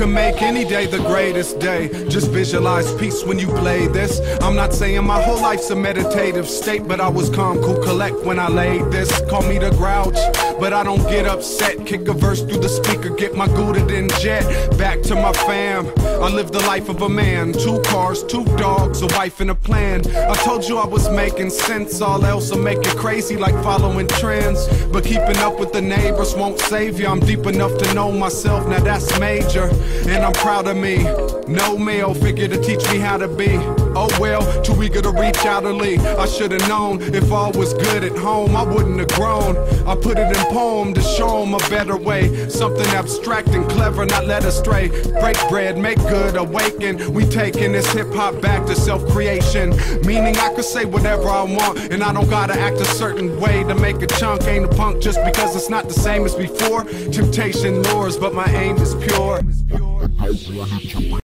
can make any day the greatest day. Just visualize peace when you play this. I'm not saying my whole life's a meditative state, but I was calm, cool, collect when I laid this. Call me the grouch, but I don't get upset. Kick a verse through the speaker, get my Gouda then jet back to my fam. I live the life of a man. 2 cars, 2 dogs, a wife and a plan. I told you I was making sense. All else will make you crazy like following trends. But keeping up with the neighbors won't save you. I'm deep enough to know myself, now that's major. And I'm proud of me. No male figure to teach me how to be. Oh well, too eager to reach out or leave. I should've known if all was good at home, I wouldn't have grown. I put it in poem to show them a better way. Something abstract and clever, not led astray. Break bread, make good, awaken. We taking this hip-hop back to self-creation. Meaning I could say whatever I want, and I don't gotta act a certain way to make a chunk. Ain't a punk just because it's not the same as before. Temptation lures, but my aim is pure.